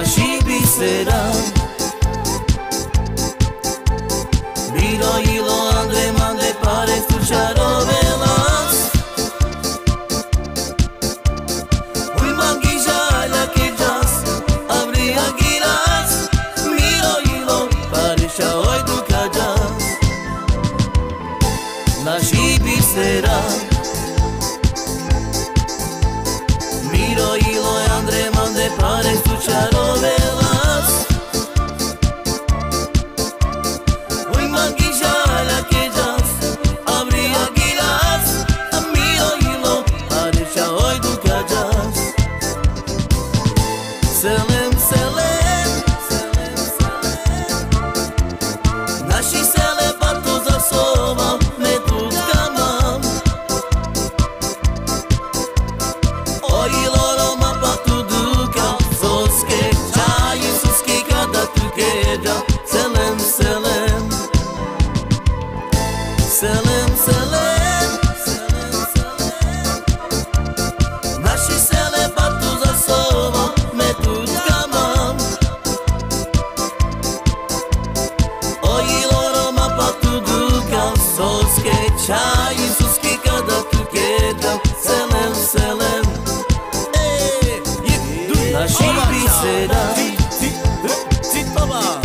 Naši bisera Miro ilo andre mande pare slučarove las Uj mangi žalja ke jas Abri agiras Miro ilo pare šaoj duka jas Naši bisera Miro ilo andre mande pare slučarove las Uj mangi žalja ke jas Abri agiras Miro ilo pare šaoj duka jas Selem, selem Naši sele parto za sova Me tutka mam O ilo roma patu duka Soske čaji suski kada tu keđa Selem, selem Selem, selem Naši sele parto za sova Me tutka mam O ilo roma patu duka Soske čaji suski kada tu keđa Selem, selem Naši bisera Baba